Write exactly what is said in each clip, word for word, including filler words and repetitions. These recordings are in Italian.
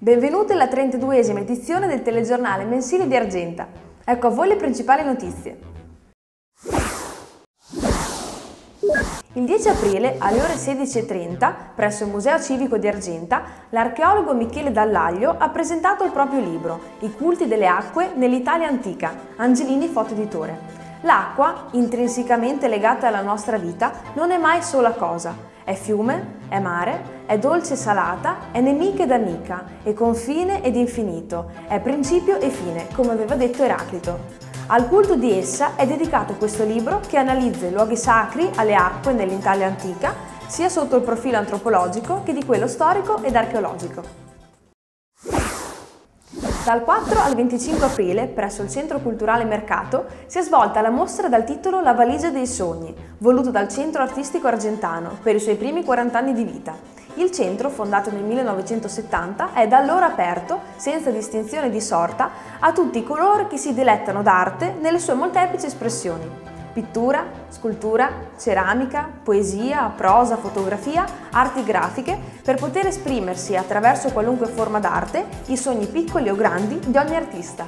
Benvenuti alla trentaduesima edizione del telegiornale mensile di Argenta. Ecco a voi le principali notizie. Il dieci aprile, alle ore sedici e trenta, presso il Museo Civico di Argenta, l'archeologo Michele Dallaglio ha presentato il proprio libro I culti delle acque nell'Italia antica, Angelini Foto Editore. L'acqua, intrinsecamente legata alla nostra vita, non è mai sola cosa. È fiume, è mare, è dolce e salata, è nemica ed amica, è confine ed infinito, è principio e fine, come aveva detto Eraclito. Al culto di essa è dedicato questo libro che analizza i luoghi sacri alle acque nell'Italia antica, sia sotto il profilo antropologico che di quello storico ed archeologico. Dal quattro al venticinque aprile, presso il Centro Culturale Mercato, si è svolta la mostra dal titolo La valigia dei sogni, voluto dal Centro Artistico Argentano per i suoi primi quaranta anni di vita. Il centro, fondato nel millenovecentosettanta, è da allora aperto, senza distinzione di sorta, a tutti coloro che si dilettano d'arte nelle sue molteplici espressioni. Pittura, scultura, ceramica, poesia, prosa, fotografia, arti grafiche, per poter esprimersi attraverso qualunque forma d'arte i sogni piccoli o grandi di ogni artista.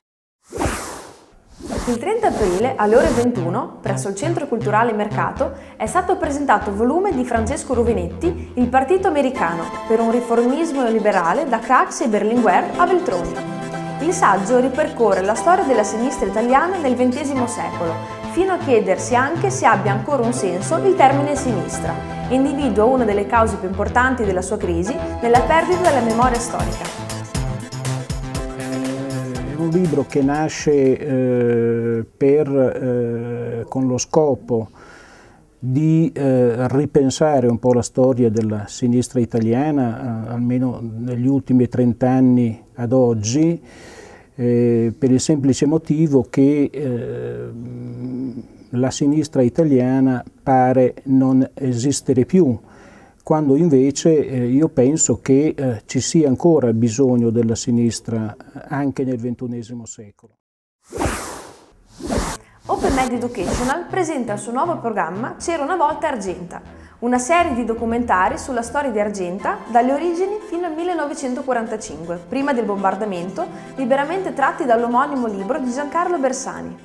Il trenta aprile, alle ore ventuno, presso il Centro Culturale Mercato, è stato presentato il volume di Francesco Ruvinetti, Il Partito Americano, per un riformismo liberale da Craxi e Berlinguer a Veltroni. Il saggio ripercorre la storia della sinistra italiana nel ventesimo secolo, fino a chiedersi anche se abbia ancora un senso il termine sinistra, e individua una delle cause più importanti della sua crisi nella perdita della memoria storica. È un libro che nasce eh, per, eh, con lo scopo di eh, ripensare un po' la storia della sinistra italiana, eh, almeno negli ultimi trent'anni ad oggi, eh, per il semplice motivo che eh, la sinistra italiana pare non esistere più, quando invece eh, io penso che eh, ci sia ancora bisogno della sinistra anche nel ventunesimo secolo. Open Med Educational presenta il suo nuovo programma C'era una volta Argenta, una serie di documentari sulla storia di Argenta dalle origini fino al millenovecentoquarantacinque, prima del bombardamento, liberamente tratti dall'omonimo libro di Giancarlo Bersani.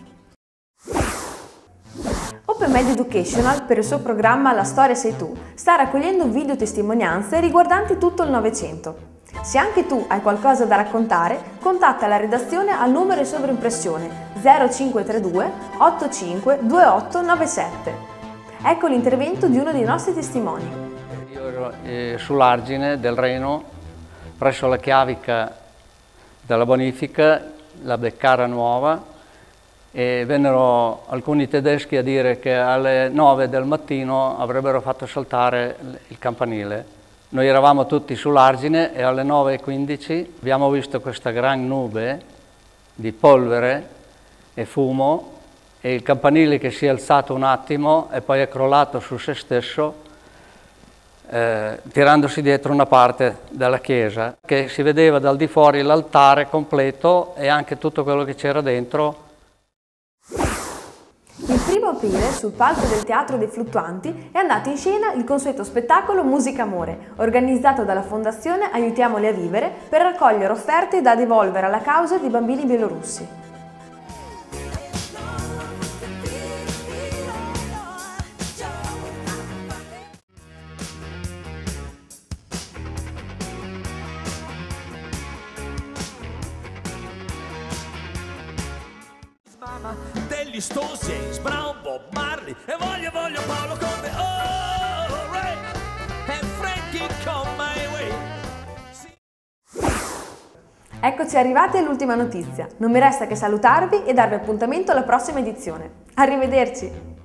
Open Med Educational, per il suo programma La Storia Sei Tu, sta raccogliendo video testimonianze riguardanti tutto il Novecento. Se anche tu hai qualcosa da raccontare, contatta la redazione al numero in sovraimpressione zero cinque tre due otto cinque due otto nove sette. Ecco l'intervento di uno dei nostri testimoni. Io ero eh, sull'argine del Reno, presso la chiavica della bonifica, la Beccara Nuova, e vennero alcuni tedeschi a dire che alle nove del mattino avrebbero fatto saltare il campanile. Noi eravamo tutti sull'argine e alle nove e quindici abbiamo visto questa gran nube di polvere e fumo e il campanile che si è alzato un attimo e poi è crollato su se stesso, eh, tirandosi dietro una parte della chiesa, che si vedeva dal di fuori l'altare completo e anche tutto quello che c'era dentro. Il primo aprile, sul palco del Teatro dei Fluttuanti, è andato in scena il consueto spettacolo Musica Amore, organizzato dalla Fondazione Aiutiamoli a Vivere per raccogliere offerte da devolvere alla causa dei bambini bielorussi. Degli Stones, James Brown, Bob Marley e voglio voglio Paolo Conte, oh Ray e Frankie Come My Way. Eccoci arrivati all'ultima notizia. Non mi resta che salutarvi e darvi appuntamento alla prossima edizione. Arrivederci!